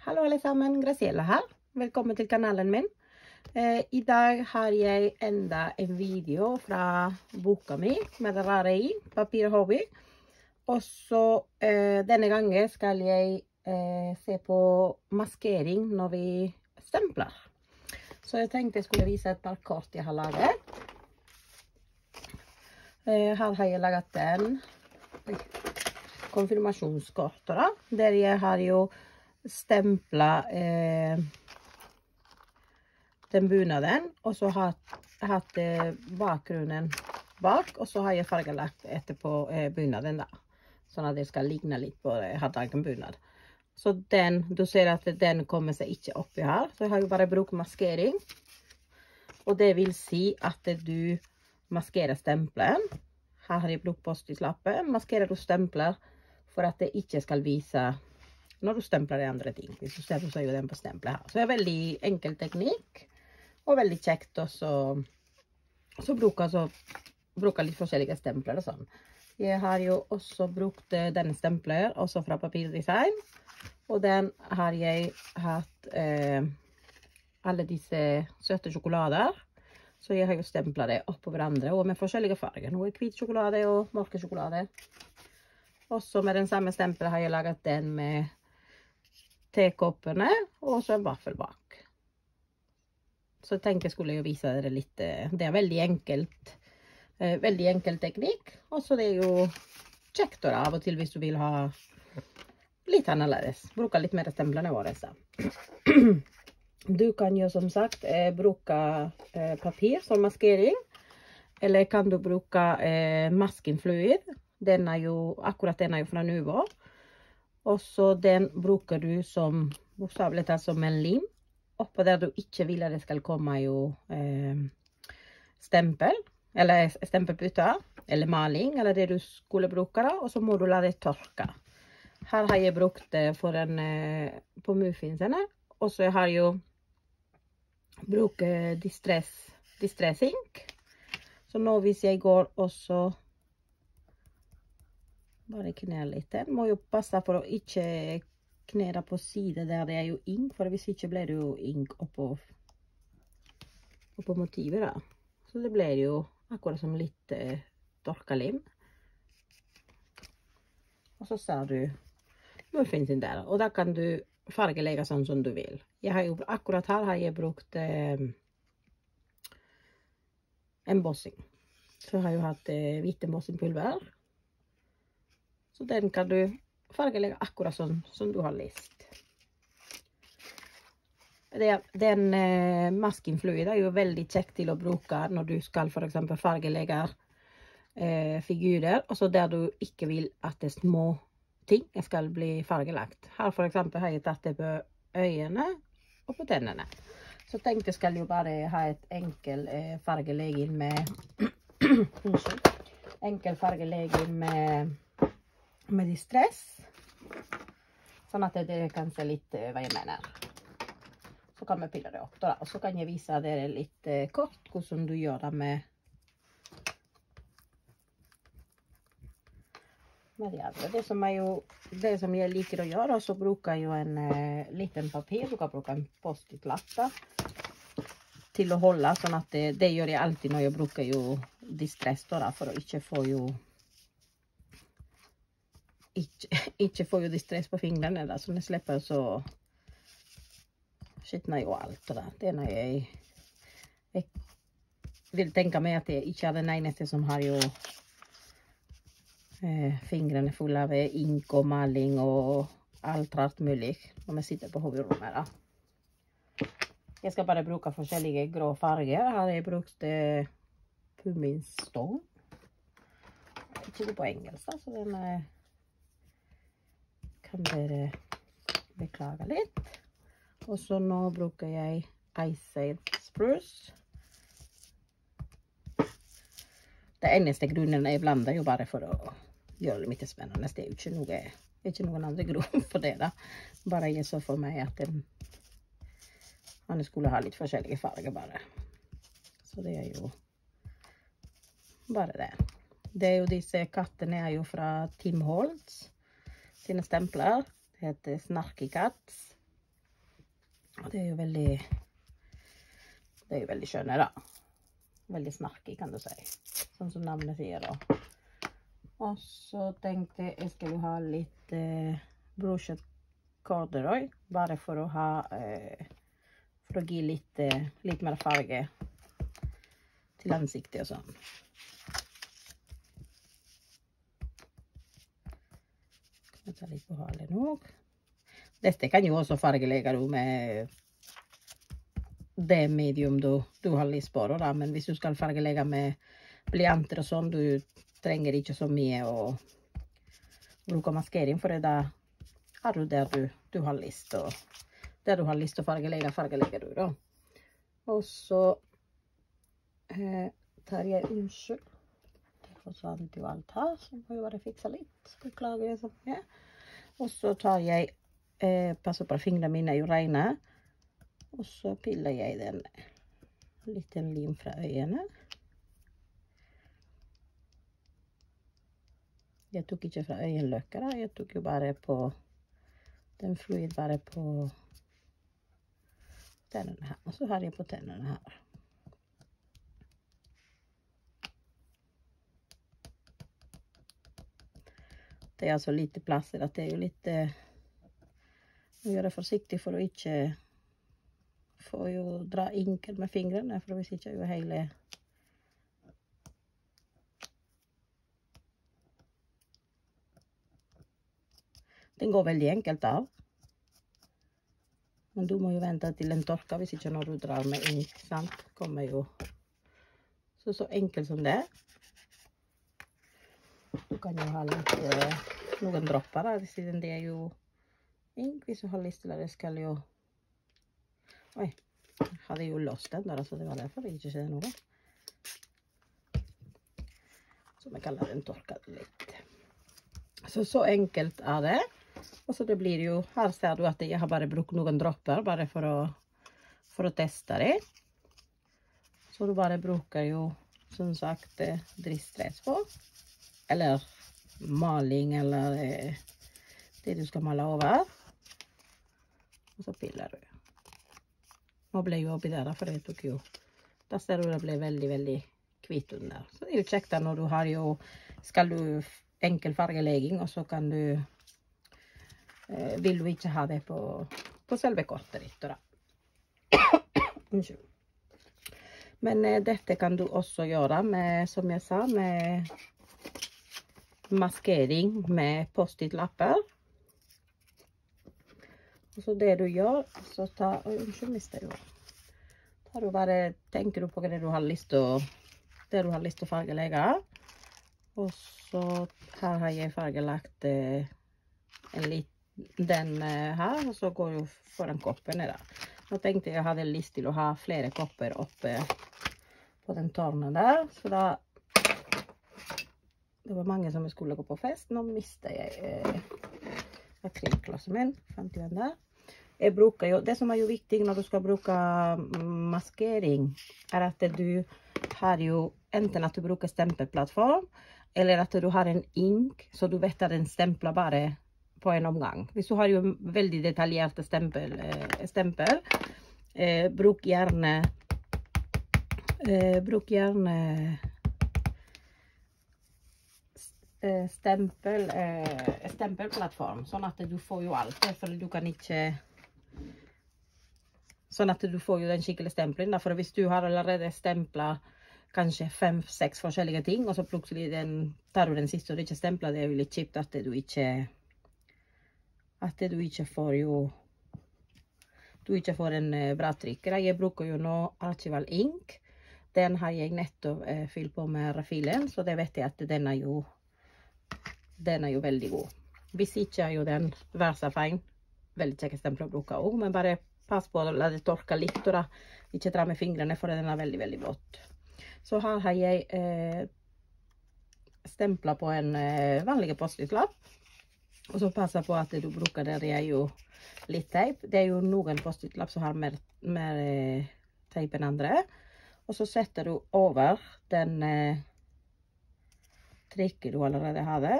Hallo alle sammen, Graciela her. Velkommen til kanalen min. I dag har jeg enda en video fra boka mi med det rare i, Papir Hobby. Og så denne gangen skal jeg se på maskering når vi stempler. Så jeg tenkte jeg skulle vise et par kort jeg har laget. Her har jeg laget den konfirmasjonskortet da, der jeg har jo stempla den bunaden, og så har jeg hatt bakgrunnen bak, og så har jeg fargelagt etterpå bunaden da, sånn at det skal ligne litt på hattagen bunad. Så den, du ser at den kommer seg ikke oppi her, så jeg har jo bare brukt maskering, og det vil si at du maskerer stempelen. Her har jeg brukt post-it-lappen, maskerer du stempler for at det ikke skal vise når du stempler de andre ting. Hvis du ser, så er jo den på stempelet her. Så det er veldig enkel teknikk, og veldig kjekt også. Så bruker litt forskjellige stempler og sånn. Jeg har jo også brukt denne stempler, også fra Papirdesign. Og den har jeg hatt alle disse søte sjokolader. Så jeg har jo stemplet det opp på hverandre, og med forskjellige farger. Noe hvit sjokolade og mørke sjokolade. Også med den samme stempelen har jeg laget den med tekoppene, og så en vaffel bak. Så jeg tenkte jeg skulle jo vise dere litt, det er veldig enkel teknikk, og så det er jo kjekt av og til hvis du vil ha litt annerledes. Bruke litt mer stemplene våre. Du kan jo som sagt bruke papir som maskering, eller kan du bruke masking fluid. Akkurat den er jo fra Nuvo. Og så den bruker du som, bokstavelig talt som en lim. Oppå der du ikke vil at det skal komme jo stempel, eller stempelputter, eller maling, eller det du skulle bruke da. Og så må du la det tørke. Her har jeg brukt det på muffinsene. Og så har jeg jo brukt distress ink. Så nå hvis jeg går også bare knær litt. Den må jo passe for å ikke knære på siden der det er jo ink, for hvis ikke blir det jo ink oppå motivet da. Så det blir jo akkurat som litt tørkelim. Og så ser du muffinsen der, og da kan du fargelegge sånn som du vil. Jeg har jo, akkurat her har jeg brukt embossing. Så jeg har jo hatt hvit embossingpulver. Så den kan du fargelegge akkurat sånn som du har lyst. Den masking fluid er jo veldig kjekt til å bruke når du skal for eksempel fargelegge figurer, og så der du ikke vil at det små ting skal bli fargelagt. Her for eksempel har jeg tatt det på øynene og på tennene. Så tenkte jeg skal jo bare ha et enkel fargelegging med distress, sånn at dere kan se litt hva jeg mener. Så kan vi pille det opp da, og så kan jeg vise dere litt kort hvordan du gjør det med de andre. Det som jeg liker å gjøre, så bruker jeg jo en liten papir. Du kan bruke en post-it-lapp til å holde, sånn at det gjør jeg alltid når jeg bruker jo distress da, for å ikke få jo distress på fingrene da, så når jeg slipper så skitner jo alt da. Det er når jeg vil tenke meg at jeg ikke er den eneste som har jo fingrene fulle av ink og maling og alt rart mulig når vi sitter på hovedrommet da. Jeg skal bare bruke forskjellige grå farger. Her har jeg brukt Pumice Stone. Ikke det på engelsk da, så den kan dere beklage litt. Og så nå bruker jeg Ice Spruce. Det eneste grunnen jeg blander jo bare for å gjøre det litt spennende. Det er jo ikke noen andre grunn for det da. Bare jeg så for meg at han skulle ha litt forskjellige farger bare. Så det er jo bare det. Det er jo disse kattene er jo fra Tim Holtz sine stempler. Det heter Snarky Cats. Og det er jo veldig skjønne da. Veldig snarky kan du si. Sånn som navnet sier da. Og så tenkte jeg skulle ha litt brushed corduroy. Bare for å ha, for å gi litt mer farge til ansiktet og sånn. Kan jeg ta litt på halen nå. Dette kan jo også fargelegge med det medium du har lyst på da, men hvis du skal fargelegge med blyanter og sånn, du trenger ikke så mye å bruke maskering, for da er du der du har lyst, og der du har lyst å fargelegger du da. Og så tar jeg, unnskyld, det forsvant jo alt her, så må jeg bare fikse litt, beklager jeg sånn, ja. Og så tar jeg, passer på fingrene mine er jo rene, og så piller jeg den litt lim fra øynene. Jeg tok ikke fra øyenløkker da, jeg tok jo bare på den fluid bare på tennene her, og så har jeg på tennene her. Det er altså lite plasser, at det er jo litt å gjøre forsiktig for å ikke få jo dra inken med fingrene, for hvis ikke er jo hele den går veldig enkelt av, men du må jo vente til den torker, hvis ikke når du drar med ink, sant, kommer jo så enkelt som det. Du kan jo ha litt, noen dropper da, siden det er jo ink, hvis du har lyst til det skal jo, oi, jeg hadde jo låst den der, så det var derfor det ikke skjedde noe. Så vi kaller den torket litt. Så enkelt er det. Og så det blir jo, her ser du at jeg har bare brukt noen dropper, bare for å teste det. Så du bare bruker jo, som sagt, drissstress på. Eller maling, eller det du skal male over. Og så piller du. Nå ble jo oppi der, for det tok jo, da ser du det ble veldig, veldig kvitt under. Så det er jo kjekt da, når du har jo, skal du enkel fargelegging, og så kan du, vil du ikke ha det på selve kortet ditt da. Unnskyld. Men dette kan du også gjøre med, som jeg sa, med maskering med post-it-lapper. Og så det du gjør, så unnskyld, mister jeg jo. Tar du bare, tenker du på det du har lyst til å fargelegge. Og så her har jeg fargelagt den her, og så går jo foran koppene da. Nå tenkte jeg hadde lyst til å ha flere kopper oppe på den tårnen der, så da det var mange som skulle gå på fest. Nå mistet jeg akrylklassen min, fant jeg den der. Jeg bruker jo, det som er jo viktig når du skal bruke maskering, er at du har jo enten at du bruker stempelplattform, eller at du har en ink, så du vet at den stempler bare på en omgang. Hvis du har jo veldig detaljerte stempel, bruk gjerne stempelplattform, sånn at du får jo alt det, for du kan ikke, sånn at du får jo den skikkelige stempelen, for hvis du har allerede stemplet kanskje 5-6 forskjellige ting, og så plutselig tar du den siste og du ikke stempler, det er jo litt kjipt at du ikke får jo, du ikke får en bra trykk. Jeg bruker jo nå Archival Ink, den har jeg nettopp fylt på med refilen, så det vet jeg at den er jo veldig god. Hvis ikke er jo den Versafine, veldig kjekke stempler å bruke også, men bare pass på å la det torke litt, og da ikke dra med fingrene, for den er veldig, veldig blått. Så her har jeg stemplet på en vanlig post-it-lapp, og så passer på at du bruker der er jo litt teip. Det er jo noen post-it-lapp som har mer teip enn andre. Og så setter du over den trykket du allerede hadde.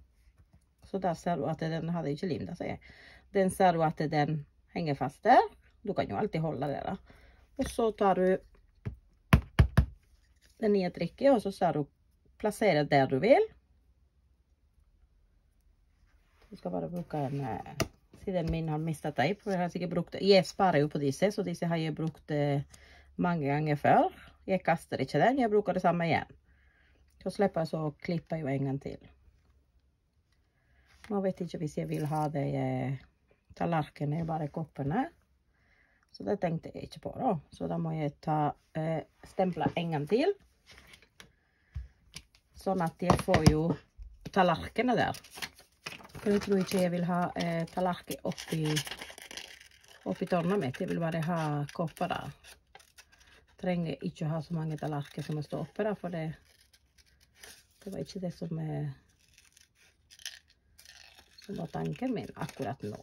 Så der ser du at den hadde ikke lim, da sier jeg. Den ser du at den henger fast der. Du kan jo alltid holde det da. Og så tar du det nye trikket, og så skal du plassere der du vil. Du skal bare bruke en, siden min har mistet teip, for jeg har sikkert brukt det. Jeg sparer jo på disse, så disse har jeg brukt mange ganger før. Jeg kaster ikke den, jeg bruker det samme igjen. Så slipper jeg så å klippe jo en gang til. Nå vet jeg ikke hvis jeg vil ha det tallerkene, bare koppene. Så det tenkte jeg ikke på da. Så da må jeg ta stemple en gang til. Sånn at jeg får jo tallerkene der. For jeg tror ikke jeg vil ha tallerken oppi tårnet mitt. Jeg vil bare ha kopper der. Trenger ikke ha så mange tallerkener som står oppe der, for det var ikke det som var tanken min akkurat nå.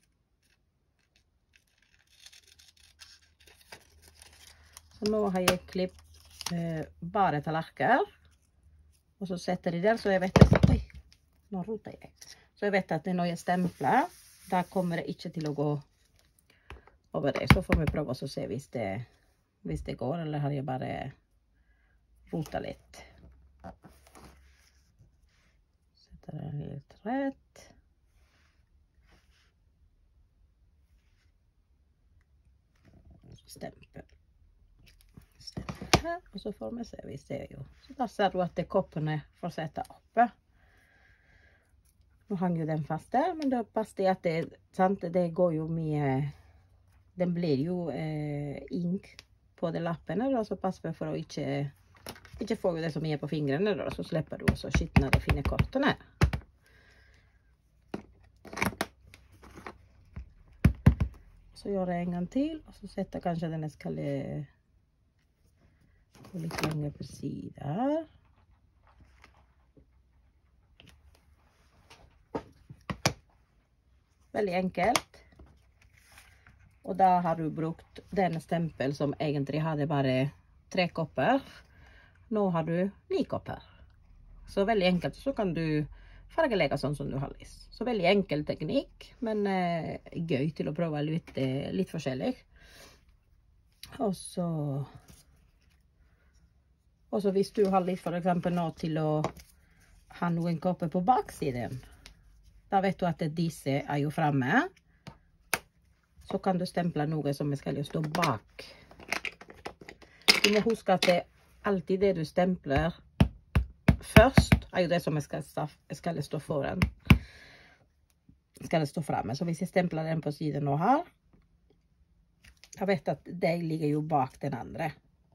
Så nå har jeg klippet bare tallerkener, og så setter jeg der, så jeg vet at, oi, nå roter jeg. Så jeg vet at når jeg stempler, da kommer det ikke til å gå over det. Så får vi prøve å se hvis det går, eller har jeg bare rotet litt. Setter den litt rett. Stempel her, og så får vi se hvis det er jo. Så da ser du at koppene får sette oppe. Nå hang jo den fast der, men da passer det at det går jo mye, den blir jo ink på de lappene, da, så passer vi for å ikke få det så mye på fingrene, da, så slipper du også skitne de fine kortene. Så gjør jeg en gang til, og så setter kanskje denne skal gå litt lenger på siden her. Veldig enkelt. Og da har du brukt denne stempel som egentlig hadde bare 3 kopper. Nå har du 9 kopper. Så veldig enkelt, så kan du fargelegge sånn som du har lyst. Så veldig enkel teknikk, men gøy til å prøve litt forskjellig. Og så hvis du har lyst for eksempel nå til å ha noen kopper på baksiden, da vet du at disse er jo fremme. Så kan du stemple noe som skal jo stå bak. Du må huske at det alltid det du stempler først, er jo det som skal stå foran. Skal det stå fremme. Så hvis jeg stempler den på siden nå her, jeg vet at det ligger jo bak den andre.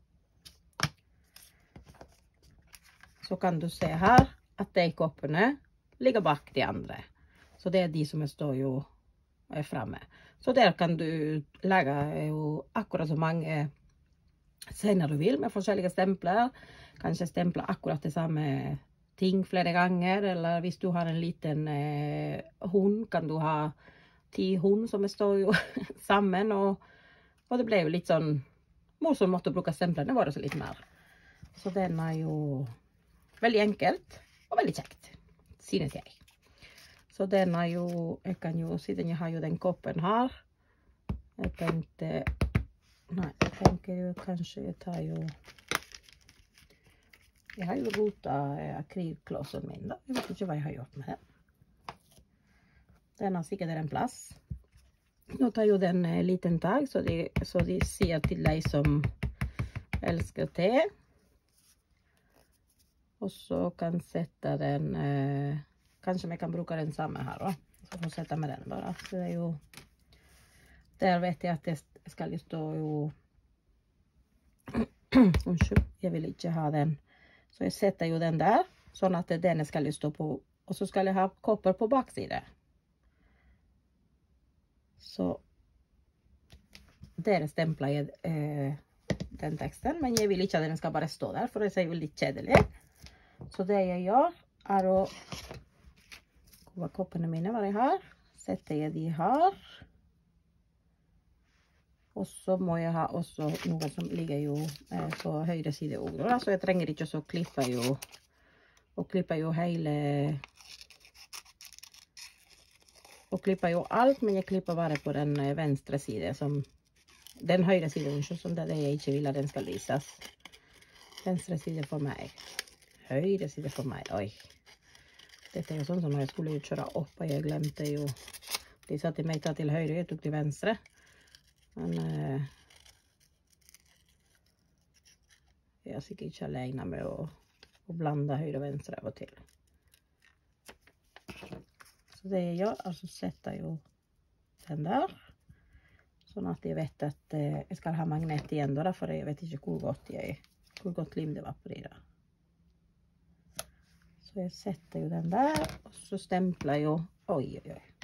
Så kan du se her at de koppene ligger bak de andre. Så det er de som står jo fremme. Så der kan du lage jo akkurat så mange scener du vil med forskjellige stempler. Kanskje stemple akkurat det samme ting flere ganger, eller hvis du har en liten hund, kan du ha 10 hund som står jo sammen, og det ble jo litt sånn morsomt måte å bruke stemplene våre så litt mer. Så den er jo veldig enkelt og veldig kjekt, synes jeg. Så den er jo, jeg kan jo, siden jeg har jo den koppen her, jeg tenkte, nei, jeg tenker jo kanskje jeg tar jo, jeg har jo rotet akrylklåsen min da, jeg vet ikke hva jeg har gjort med den. Den har sikkert en plass. Nå tar jo den liten tag, så de sier til deg som elsker te. Og så kan sette den, kanskje vi kan bruke den samme her da. Så får sette med den bare. Så det er jo, der vet jeg at det skal jo stå jo, unnskyld, jeg vil ikke ha den. Så jeg setter jo den der, sånn at denne skal jo stå på, og så skal jeg ha kopper på baksiden. Så der stempler jeg den teksten, men jeg vil ikke at den skal bare stå der, for det ser jo litt kjedelig. Så det jeg gjør er å, hvor koppene mine var jeg her, setter jeg de her. Og så må jeg ha også noe som ligger jo på høyre side også, så jeg trenger ikke så klippe jo hele, og klipper jo alt, men jeg klipper bare på den venstre side som den høyre siden, som det jeg ikke vil at den skal vises. Venstre side for meg. Høyre side for meg. Oi. Dette jo sånn som når jeg skulle kjøre opp, og jeg glemte jo. De sa til meg ta til høyre, jeg tok til venstre. Men jeg er sikkert ikke alene med å blande høyre og venstre av og til. Så det jeg gjør, altså setter jo den der. Sånn at jeg vet at jeg skal ha magnet igjen da, for jeg vet ikke hvor godt lim det var på de da. Så jeg setter jo den der, og så stempler jeg jo, oi.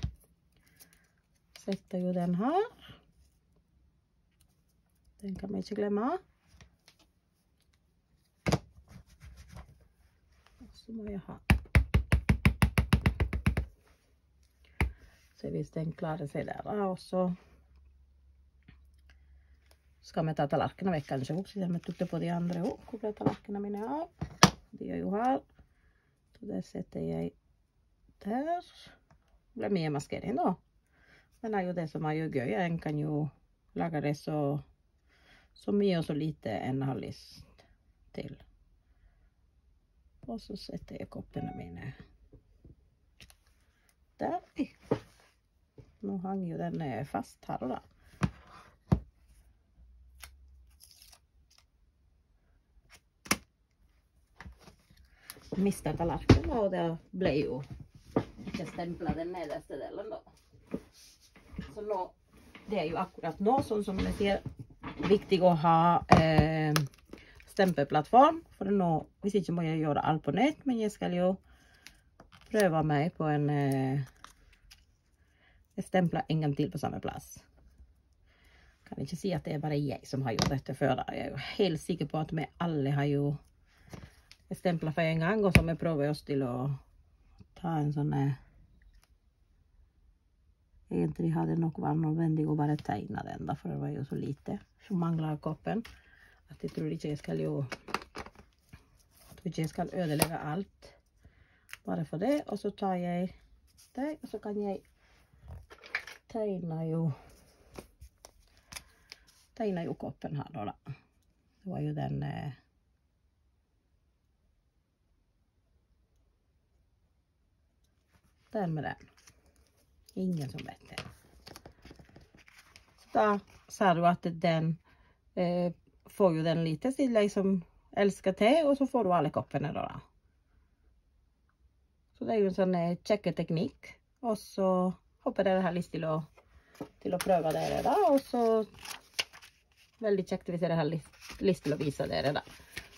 Setter jo den her. Den kan vi ikke glemme. Og så må jeg ha. Så hvis den klarer seg der da, og så skal vi ta tallerkene vekk, kanskje også, siden vi tok det på de andre også. Hvor ble tallerkene mine av? De er jo her. Så det setter jeg der. Det ble mye maskering da. Men det er jo det som er jo gøy. En kan jo lage det så mye og så lite en har lyst til. Og så setter jeg koppene mine der. Nå hang jo den fast her da. Mistet tallerkenen, og det ble jo ikke stemplet den nederste delen da. Så nå, det er jo akkurat nå, sånn som jeg sier, viktig å ha stempelplattform, for nå, hvis ikke må jeg gjøre alt på nett, men jeg skal jo prøve meg på en stempler en gang til på samme plass. Kan ikke si at det er bare jeg som har gjort dette før da. Jeg er jo helt sikker på at vi alle har jo stemplet for en gang, og så vi prøver oss til å ta en sånn egentlig hadde det nok vært nødvendig å bare tegne den da, for det var jo så lite som mangler koppen, at jeg tror ikke jeg skal ødelegge alt bare for det. Og så tar jeg det, og så kan jeg tegne jo koppen her da. Det var jo den den med den. Ingen som vet det. Så da ser du at den får jo den lite, siden jeg som elsker te, og så får du alle koppene da. Så det er jo en sånn teknikk, og så håper dere har lyst til å prøve dere da, og så veldig kjekt hvis dere har lyst til å vise dere da.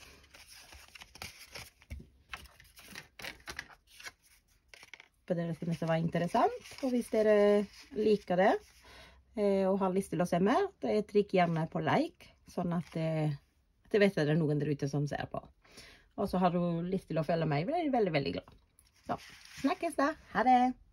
Håper dere synes det var interessant, og hvis dere liker det, og har lyst til å se mer, trykk gjerne på like, sånn at det vet dere noen der ute som ser på. Og så har du lyst til å følge meg, blir jeg veldig, veldig glad. Så, snakkes da. Ha det!